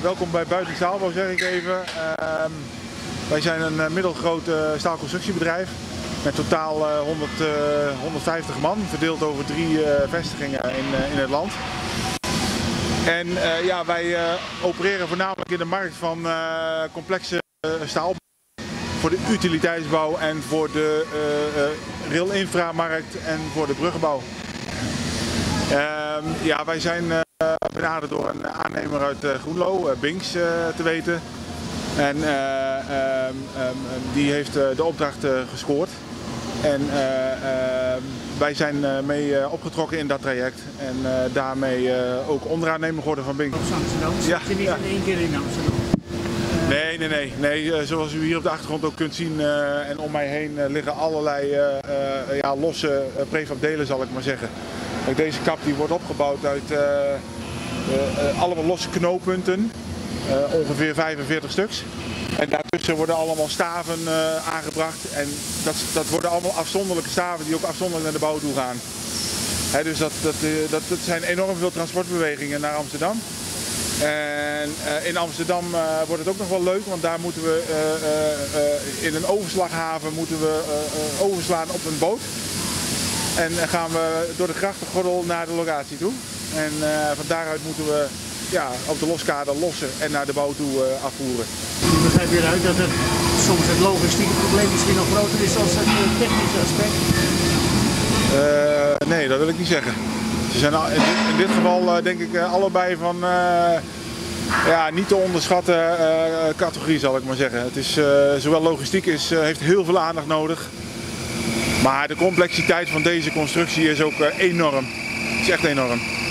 welkom bij Buiting Staalbouw, zeg ik even. Wij zijn een middelgroot staalconstructiebedrijf met totaal 150 man, verdeeld over 3 vestigingen in het land. En ja, wij opereren voornamelijk in de markt van complexe staal voor de utiliteitsbouw en voor de rail-inframarkt en voor de bruggenbouw. Ja, wij zijn benaderd door een aannemer uit Groenlo, Binks te weten. En die heeft de opdracht gescoord. En wij zijn mee opgetrokken in dat traject en daarmee ook onderaannemer geworden van Binks. Amsterdam, zit je niet in één keer in Amsterdam? Nee, zoals u hier op de achtergrond ook kunt zien en om mij heen liggen allerlei ja, losse prefabdelen, zal ik maar zeggen. Kijk, deze kap die wordt opgebouwd uit allemaal losse knooppunten, ongeveer 45 stuks. En daartussen worden allemaal staven aangebracht en dat worden allemaal afzonderlijke staven die ook afzonderlijk naar de bouw toe gaan. Dus dat zijn enorm veel transportbewegingen naar Amsterdam. En in Amsterdam wordt het ook nog wel leuk, want daar moeten we in een overslaghaven overslaan op een boot. En gaan we door de grachtengordel naar de locatie toe. En van daaruit moeten we ja, op de loskader lossen en naar de bouw toe afvoeren. Ik begrijp hieruit dat het soms het logistieke probleem misschien nog groter is dan het technische aspect? Nee, dat wil ik niet zeggen. Ze zijn in dit geval denk ik allebei van ja, niet te onderschatten categorie, zal ik maar zeggen. Het is, zowel logistiek heeft heel veel aandacht nodig, maar de complexiteit van deze constructie is ook enorm. Het is echt enorm.